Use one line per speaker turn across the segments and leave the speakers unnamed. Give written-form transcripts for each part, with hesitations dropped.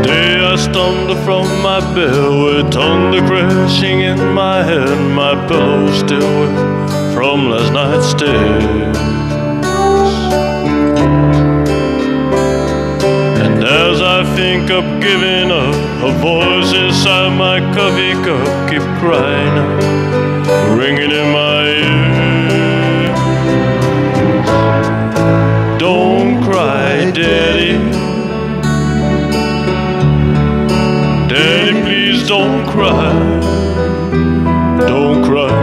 Today I stumbled from my bed with thunder crashing in my head. My pillow still wet from last night's stairs. And as I think of giving up, a voice inside my coffee cup keep crying out, ringing in my ears. Don't cry, Daddy. Daddy, please don't cry. Don't cry.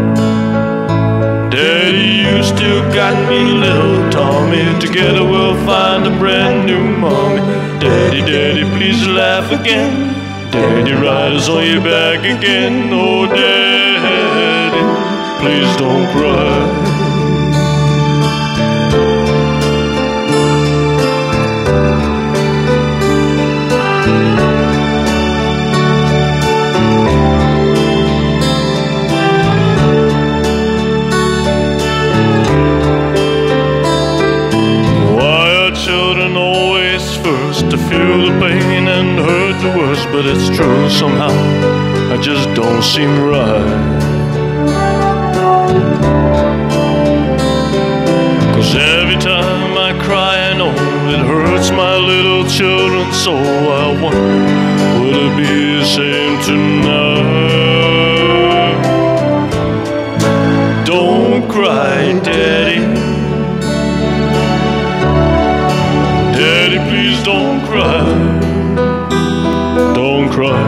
Daddy, you still got me, little Tommy. Together we'll find a brand new mommy. Daddy, Daddy, please laugh again. Daddy, ride us on your back again. Oh, Daddy, please don't cry. Children always first to feel the pain and hurt the worst, but it's true somehow, I just don't seem right. 'Cause every time I cry I know it hurts my little children, so I wonder, would it be the same tonight? Don't cry, Daddy. Daddy, please don't cry. Don't cry.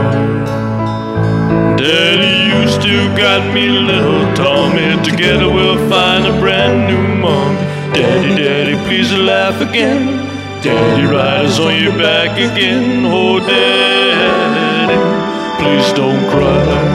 Daddy, you still got me, little Tommy. Together we'll find a brand new mom. Daddy, Daddy, please laugh again. Daddy, ride us on your back again. Oh, Daddy, please don't cry.